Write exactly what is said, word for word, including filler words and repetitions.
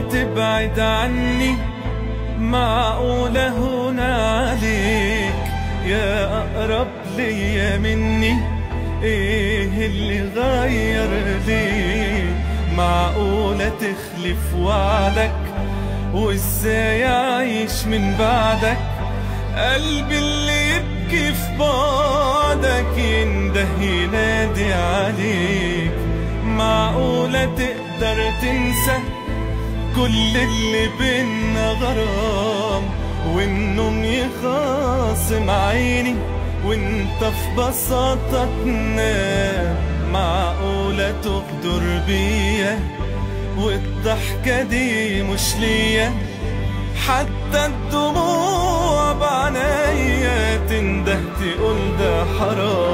تبعد عني؟ معقولة هون عليك يا أقرب ليا مني؟ إيه اللي غير ليك؟ معقولة تخلف وعدك؟ وإزاي أعيش من بعدك؟ قلبي اللي يبكي في بعدك ينده ينادي عليك. معقولة تقدر تنسى كل اللي بينا غرام، والنوم يخاصم عيني وانت في بساطة تنام؟ معقولة تغدر بيا والضحكة دي مش ليا؟ حتى الدموع بعنايا تنده تقول ده حرام.